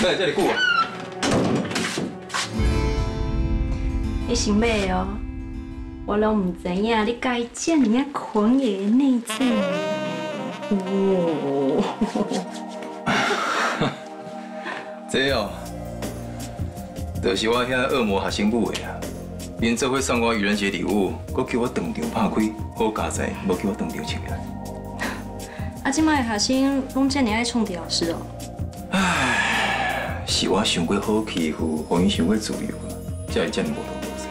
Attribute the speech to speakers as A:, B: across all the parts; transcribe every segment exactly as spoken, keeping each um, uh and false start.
A: 来这里久啊？
B: 你是买哦，我拢唔知影你介这么啊狂野的内在。哦。
A: 这哦，就是我遐恶魔学生母的啊。因做伙送我愚人节礼物，佮叫我当场拍开，好佳哉，无叫我当场穿起来。
B: 啊，即摆学生拢这么爱冲地老师哦。
A: 唉，是我想过好欺负，互因想过自由啊，才会这么无道德。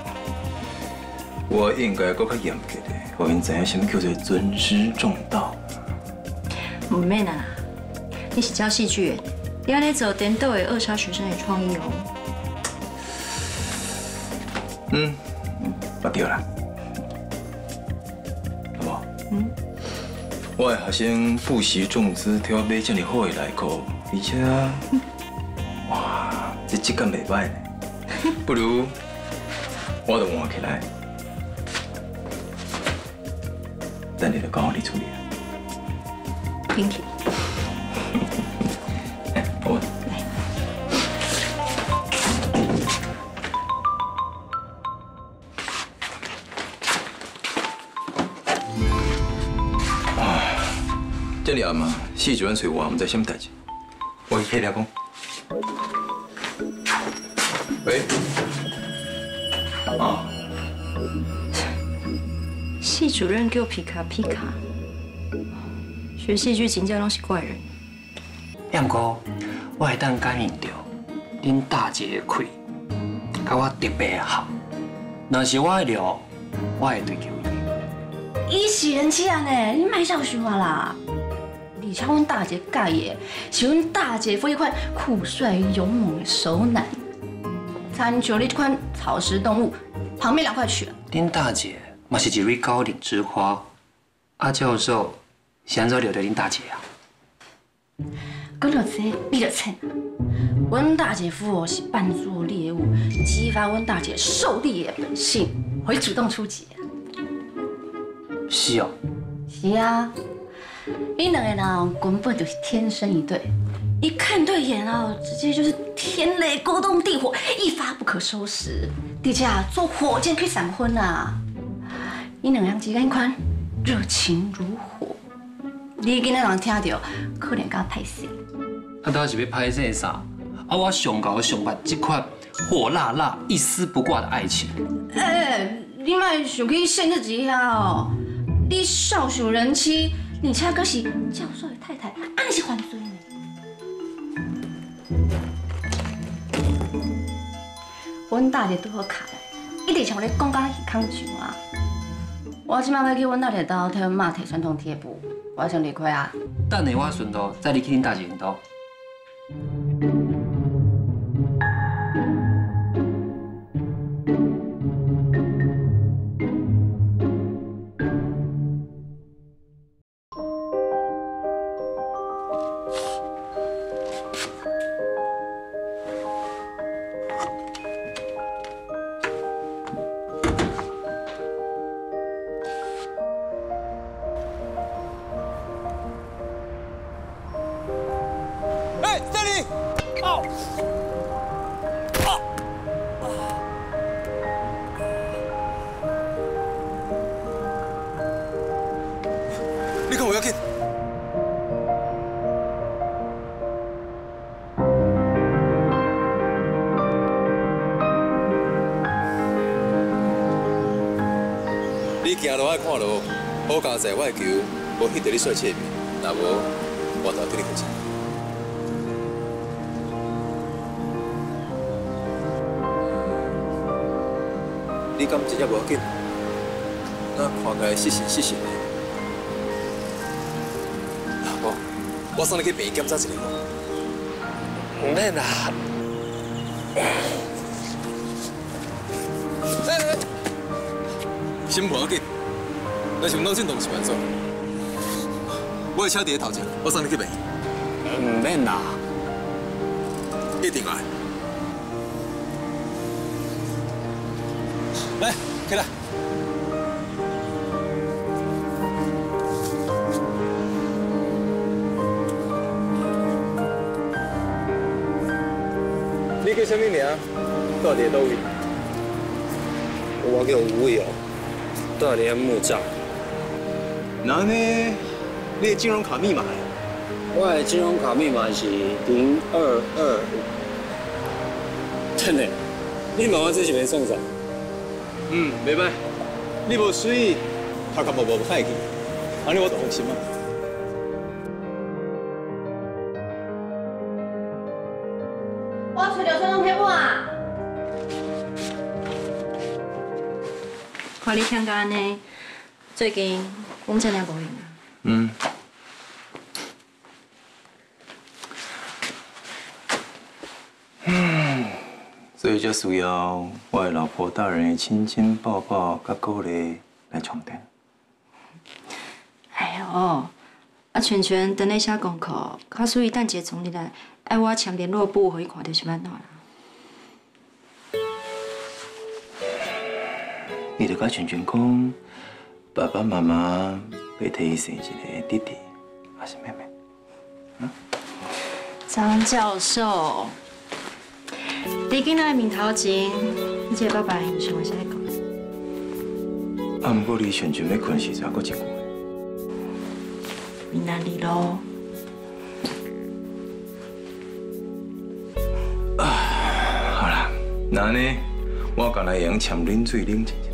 A: 我应该搁较严格的，互因知影什么叫做尊师重道。
B: 唔免啦，你是教戏剧的，你安尼做颠倒会扼杀学生的创意哦。
A: 嗯，我对啦，好无？嗯。我的学生不惜重资挑买这么好的内裤，而且，哇，这质感袂歹呢。不如我就换起来，等你就交我你处理。
B: Thank you。
A: 哎，我。这里暗嘛，系主任找我，唔知什么代志，我去客厅讲。喂，啊，
B: 系主任叫皮卡皮卡，学戏剧真正拢是怪人。
C: 不过，我会当感应到恁大姐的气，甲我特别合。若是我的料，我会追求伊。
D: 伊是人妻啊呢，你卖笑想啊啦！而且阮大姐介意的是阮大姐夫一款酷帅勇猛的熟男，参像你这款草食动物，旁边两块去了。
C: 恁大姐嘛是一位高岭之花，阿教授是安怎留着恁大姐啊？
D: 讲到这，你就称，阮大姐夫哦是扮作猎物，激发阮大姐狩猎的本性，会主动出击。
C: 是哦。
D: 是啊。你两个人根本就是天生一对，一看对眼哦，直接就是天雷勾动地火，一发不可收拾。而且啊，做火箭可以闪婚啊！你两人之间款热情如火，你今仔人听到可能敢歹势。
C: 啊，倒是要歹势啥？啊，我上高上捌这款火辣辣、一丝不挂的爱情。
D: 哎、欸，你莫想去限制一下哦！你少属人妻。而且阁是教授的太太，安尼是犯罪呢。阮大姐拄好卡来，一直像咧讲甲鱼空上啊。我即摆要去阮大姐家替阮妈摕传统贴布，我先离开啊。
C: 等下我顺道再入去恁大姐因家。
A: 你看我要紧。你行路爱看路，好佳哉，我的球无翕到你帅气的面，若无我就对你负责。你敢真正无要紧？那看起来失神失神的。我我送你去病院检查一下。
C: 唔免啦。
A: 哎哎，心无要紧，但是脑震荡是安怎？我的车伫咧头前，我送你去病院。
C: 唔免啦。
A: 一定爱。来，起来。
E: 你叫什么名？住伫倒位？
C: 我叫吴伟哦，住伫木栅。
E: 那呢？你的金融卡密码？
C: 我的金融卡密码是零二二五。真的？你妈妈这是要送啥？
E: 嗯，袂歹。你无水，头壳无无歹去，安尼我就放心啊。
D: 我找刘春龙贴布啊！
B: 看你听讲安尼，最近我们真正无闲啊。
A: 嗯。嗯，所以就需要我的老婆大人的亲亲抱抱甲鼓励来充电。
B: 哎呦，啊全全等你写功课，较属于等一个从日来。 爱我签联络簿，互伊看到是安怎啦？
A: 你着甲全全讲，爸爸妈妈要替伊生一个弟弟，还是妹妹？嗯？
B: 张教授，你囡仔的面头前，你这个爸爸有想话啥讲？
A: 啊，不过你全全要困时阵，还佫真久。
B: 闽南语咯。
A: 那呢，我刚来用掺冷水冷一下。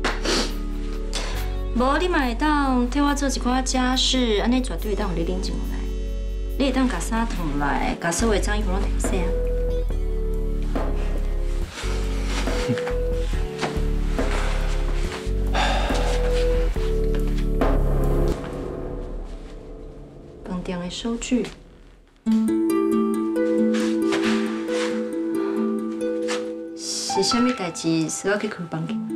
B: 无，你嘛会当替我做一寡家事，安尼绝对会当互你冷静落来。你会当甲衫烫来，甲所有脏衣服拢摕洗啊。饭店的收据。 是啥物代志需要去开房间？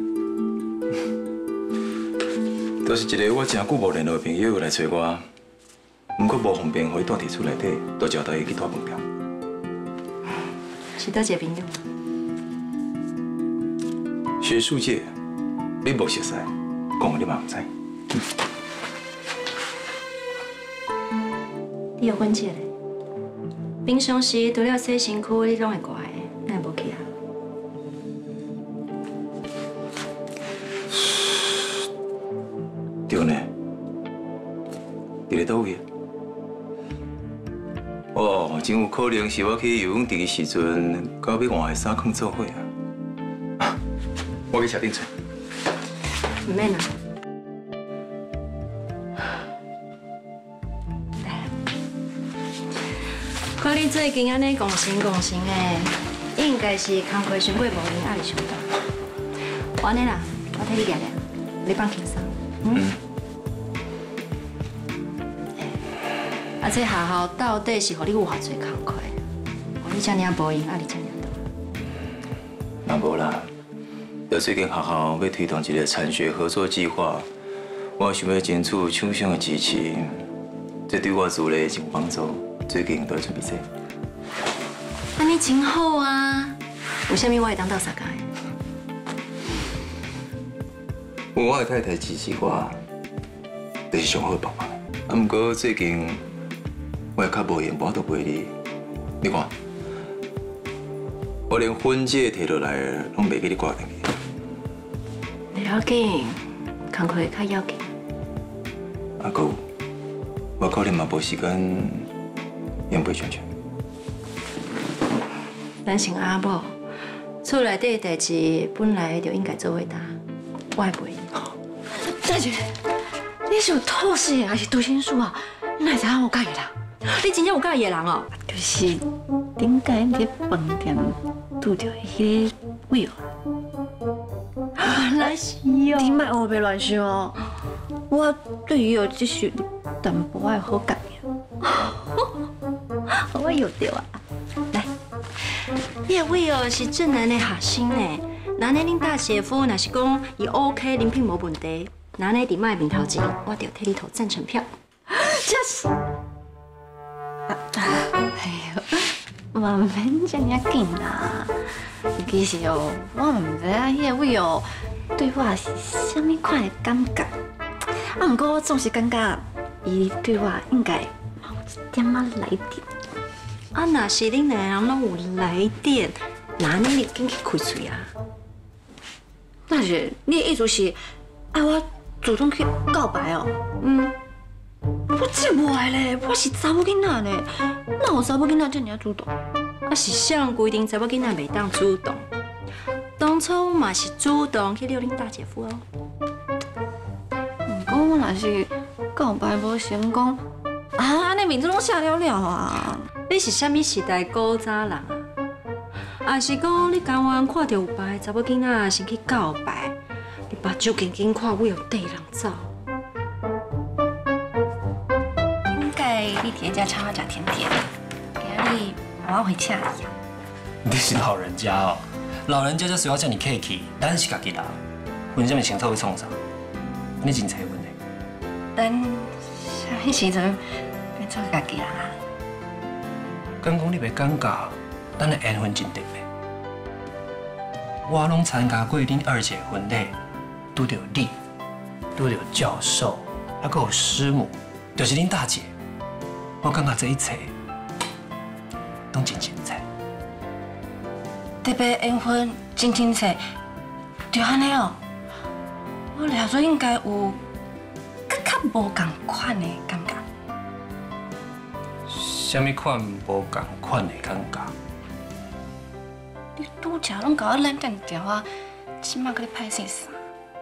A: 都是一个我真久无联络的朋友来找我，不过无方便，互伊住伫厝内底，都招待伊去住饭店。
B: 是倒一个朋友？
A: 学术界，你无熟悉，讲你嘛唔知。
B: 你有婚戒嘞？平常时除了洗身躯，你拢会挂的，哪会无去啊？
A: 对呢，伫咧倒位？哦，真有可能是我去游泳池的时阵，到要换的衫裤做伙啊！我去车顶找。
B: 唔免啦。看你最近安尼共神共神的，应该是工课上过无闲，压力上大。安尼啦，我替你聊聊，你放轻松。 嗯。啊，这学校到底是互你有偌济工课，互你遮尔无闲，压力遮尔大？
A: 那无啦，就最近学校要推动一个产学合作计划，我想要争取厂商的支持，这对我做咧真有帮助。最近都在准备这。
B: 安尼真好啊！有啥物我会当斗相共的？
A: 有我的太太支持我，就是上好的办法。啊，不过最近我也较无闲，无都陪你。你看，我连婚戒摕落来，拢袂给你挂进去。
B: 袂要紧，工课会较要紧。
A: 啊，搁有，我可能嘛无时间用陪全全。
B: 咱是阿某，厝内底代志本来就应该做伙担，我会陪你。
D: 大姐，你是有透视眼还是读心术啊？你哪知影我介意人？
B: 你真正有介意的人哦？
D: 就是顶间伫饭店拄着迄个位哦。原来是哦。你莫胡白乱想哦。我对于有只是淡薄仔好感我有对啊。来，
B: 你的位哦是正南的学生呢。那呢，恁大姐夫若是讲伊 OK， 人品无问题。 那呢，伫卖面头前，我就替你投赞成票。
D: 这是，哎呦，嘛免这么紧啦。其实哦，我唔知影迄个位哦，对我是啥物款的感觉。啊，不过我总是感觉伊对我应该有一点仔来电。
B: 啊，若是恁两个人拢有来电， 那你你紧去开嘴啊！
D: 那是你的意思是爱我主动去告白哦？
B: 嗯，
D: 我这无爱咧，我是查某囡仔呢，哪有查某囡仔这么主动？
B: 啊是谁人规定查某囡仔袂当主动？当初嘛是主动去撩恁大姐夫哦。
D: 不过我若是告白无成功，啊，安尼面子拢写了了啊！
B: 你是啥物时代古早人啊？啊是讲你甘愿看到有别的查某囡仔先去告白，你把酒紧紧看尾后缀人走。
D: 应该你伫遮请我食甜甜，今日我会请你啊。
C: 你是老人家哦，老人家才需要叫你客气，咱是家己人，问什么清楚去创啥？你真找阮的。
D: 等啥物时阵变做家己人啊？
C: 敢讲你袂感觉咱的缘分真特别？我拢参加过恁二姐婚礼，拄到你，拄到教授，还佫有师母，就是恁大姐。我感觉这一切拢真精彩。
D: 特别缘分真精彩，就安尼哦。我了做应该有较较无共款的感觉。
C: 什么款无共款的感觉？
D: 你拄则拢甲我冷淡掉啊，即马搁咧歹势啥？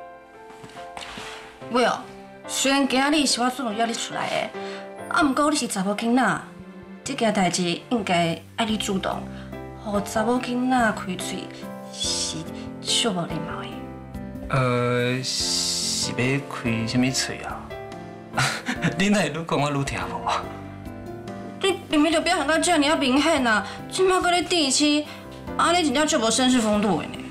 D: 喂哦，虽然今日是我主动约你出来的，啊，毋过你是查某囡仔，这件代志应该爱你主动，互查某囡仔开嘴是小无礼貌的。
C: 呃，是要开什么嘴啊？你哪会愈讲我愈听无啊？
D: 你明明就表现到这尔明显啊，即马搁咧第七，安尼真正足无绅士风度的呢。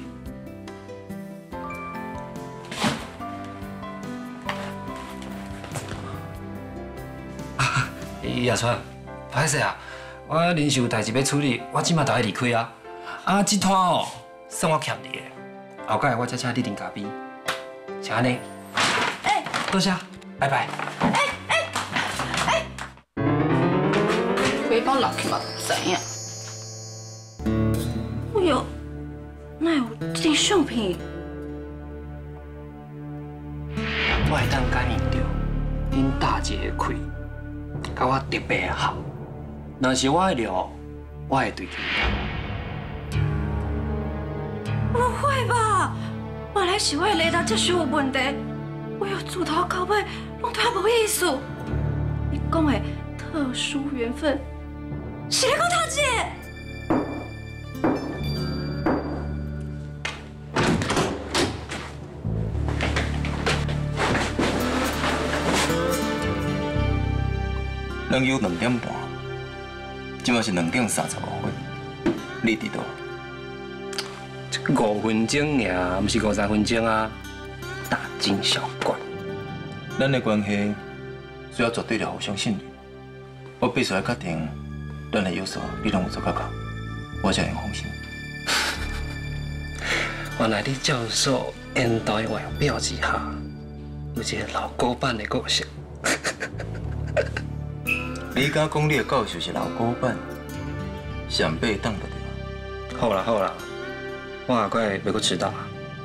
C: 叶川，歹势啊，我临时有代志要处理，我即马就要离开啊。啊，这摊哦，算我欠你的，后摆我再请你啉咖啡，请安尼。哎，多谢，拜拜。
D: 哎哎哎！背包落去嘛，知影。哎呦，哪有这件相片？
C: 我会当感应到恁大姐的气，甲我特别合。若是我的料，我会对起你。
D: 不会吧？原来是我的雷达这许有问题，我有自头到尾拢对我无意思。你讲的特殊缘分，是咧讲大姐？
A: 人有两点半，即马是两点三十五分，你伫倒？
C: 五分钟尔，毋是五十分钟啊！大惊小怪。
A: 咱的关系需要绝对的互相信任。我必须要确定，咱的要素你拢有做到到，我才会放心。
C: 原来你教授引导的外表之下，有一个老古板的个性。
A: 你敢讲你的教授是老古板，上八档就对。
C: 好啦好啦，我下摆要搁迟到啊。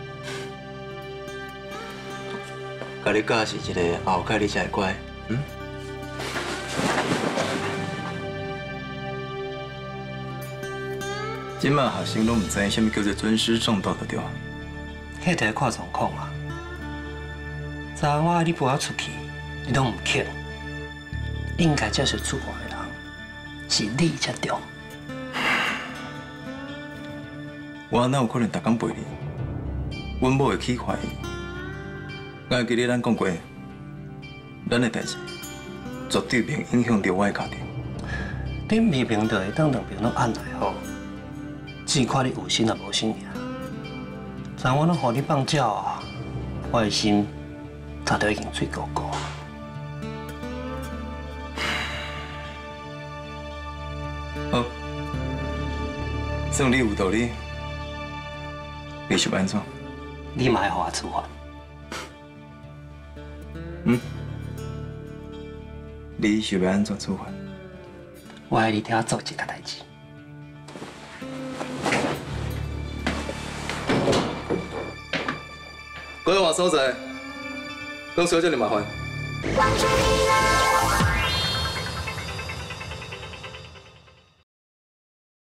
A: 甲你教是一个后盖你才会乖，嗯？即马学生拢唔知什么叫做尊师重道，就对。
C: 迄个看状况啊。昨昏我你陪我出去，你拢唔肯。应该接受处罚的人是你才对。
A: 我哪有可能逐工陪你？阮某会起怀疑。我记得咱讲过，咱的代志绝对袂影响到我的家庭。
C: 你明明就会当两边拢按来好，只看你有心也无心尔。昨昏拢互你放鸟啊，我的心早就已经水高高啊。
A: 好，算你有道理。你想安怎？
C: 你嘛要互我处罚？
A: 嗯？你想要安怎处罚？
C: 我爱你替我做一件代志。
A: 各位换所在，讲小姐你麻烦。